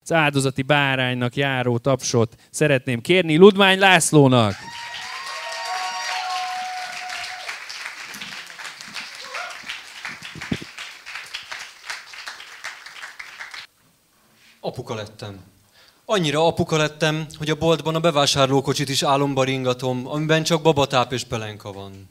az áldozati báránynak járó tapsot szeretném kérni Ludmány Lászlónak. Apuka lettem. Annyira apuka lettem, hogy a boltban a bevásárlókocsit is álomba ringatom, amiben csak babatáp és pelenka van.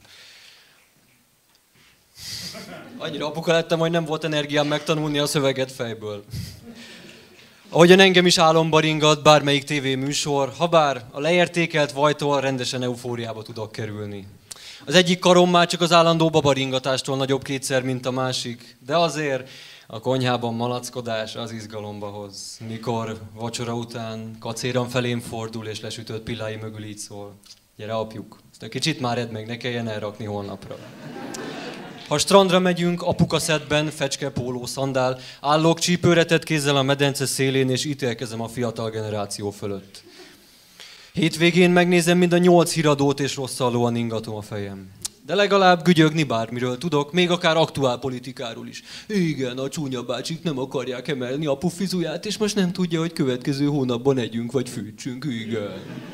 Annyira apuka lettem, hogy nem volt energiám megtanulni a szöveget fejből. Ahogyan engem is álomba ringat bármelyik tévéműsor, habár a leértékelt vajtól rendesen eufóriába tudok kerülni. Az egyik karom már csak az állandó babaringatástól nagyobb kétszer, mint a másik, de azért a konyhában malackodás az izgalomba hoz, mikor vacsora után kacéran felém fordul és lesütött pillái mögül így szól. Gyere apjuk, ezt egy kicsit már edd meg, ne kelljen elrakni holnapra. Ha strandra megyünk, apuka szedben, fecske, póló, szandál, állok csípőre tett kézzel a medence szélén és ítélkezem a fiatal generáció fölött. Hétvégén megnézem mind a 8 híradót és rosszallóan ingatom a fejem. De legalább gügyögni bármiről tudok, még akár aktuál politikáról is. Igen, a csúnya bácsik nem akarják emelni a puffizuját, és most nem tudja, hogy következő hónapban együnk vagy fűtsünk. Igen.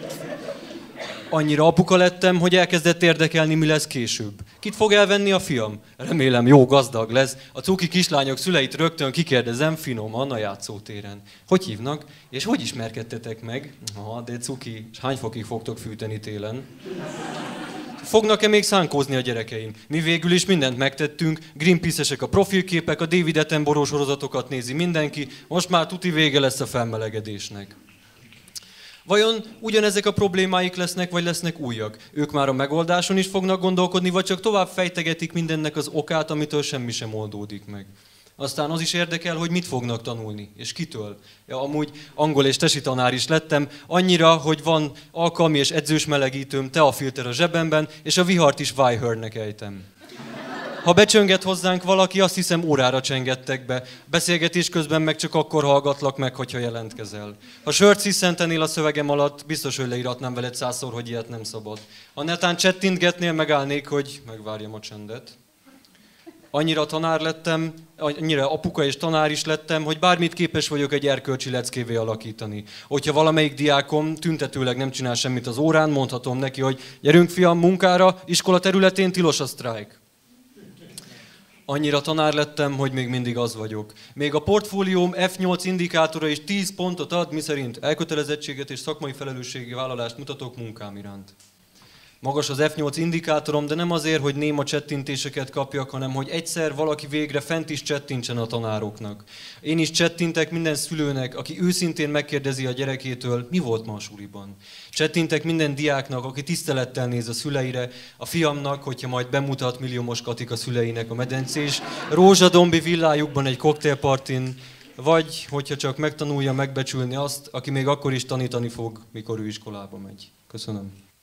Annyira apuka lettem, hogy elkezdett érdekelni, mi lesz később. Kit fog elvenni a fiam? Remélem jó gazdag lesz. A cuki kislányok szüleit rögtön kikérdezem finoman a játszótéren. Hogy hívnak? És hogy ismerkedtetek meg? Aha, de cuki, és hány fokig fogtok fűteni télen? Fognak-e még szánkózni a gyerekeim? Mi végül is mindent megtettünk, Greenpeace-esek a profilképek, a David Attenborough sorozatokat nézi mindenki, most már tuti vége lesz a felmelegedésnek. Vajon ugyanezek a problémáik lesznek, vagy lesznek újak? Ők már a megoldáson is fognak gondolkodni, vagy csak tovább fejtegetik mindennek az okát, amitől semmi sem oldódik meg? Aztán az is érdekel, hogy mit fognak tanulni, és kitől. Ja, amúgy angol és tesi tanár is lettem, annyira, hogy van alkalmi és edzős melegítőm, teafilter a zsebemben, és a vihart is Weihernek ejtem. Ha becsönget hozzánk valaki, azt hiszem órára csengettek be. Beszélgetés közben meg csak akkor hallgatlak meg, hogyha jelentkezel. Ha sört sziszentenél a szövegem alatt, biztos, hogy leíratnám veled 100-szor, hogy ilyet nem szabad. Ha netán csettintgetnél, megállnék, hogy megvárjam a csendet. Annyira tanár lettem, annyira apuka és tanár is lettem, hogy bármit képes vagyok egy erkölcsi leckévé alakítani. Hogyha valamelyik diákom tüntetőleg nem csinál semmit az órán, mondhatom neki, hogy gyerünk fiam munkára, iskola területén tilos a sztrájk. Annyira tanár lettem, hogy még mindig az vagyok. Még a portfólióm F8 indikátora is 10 pontot ad, miszerint elkötelezettséget és szakmai felelősségi vállalást mutatok munkám iránt. Magas az F8 indikátorom, de nem azért, hogy néma csettintéseket kapjak, hanem hogy egyszer valaki végre fent is csettintsen a tanároknak. Én is csettintek minden szülőnek, aki őszintén megkérdezi a gyerekétől, mi volt ma a suliban. Csettintek minden diáknak, aki tisztelettel néz a szüleire, a fiamnak, hogyha majd bemutat milliómos Katika szüleinek a medencés rózsadombi villájukban egy koktélpartin, vagy hogyha csak megtanulja megbecsülni azt, aki még akkor is tanítani fog, mikor ő iskolába megy. Köszönöm.